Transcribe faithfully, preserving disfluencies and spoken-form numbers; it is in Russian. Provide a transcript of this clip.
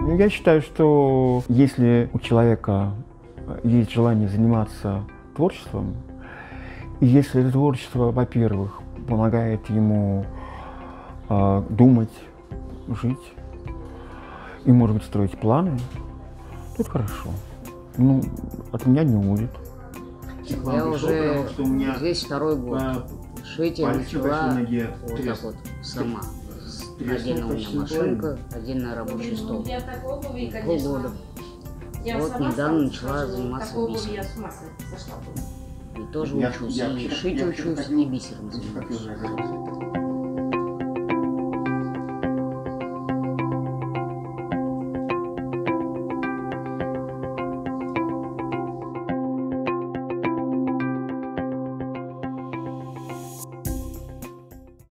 Ну, я считаю, что если у человека есть желание заниматься творчеством, и если это творчество, во-первых, помогает ему э, думать, жить и, может быть, строить планы, то это хорошо. Ну, от меня не уйдет. Я уже здесь второй год. Шить я начала вот так вот сама. Отдельно у меня машинка, отдельно рабочий стол. Полгода. Вот недавно начала заниматься бисером. И тоже учусь. И шить учусь, и бисером занимаюсь.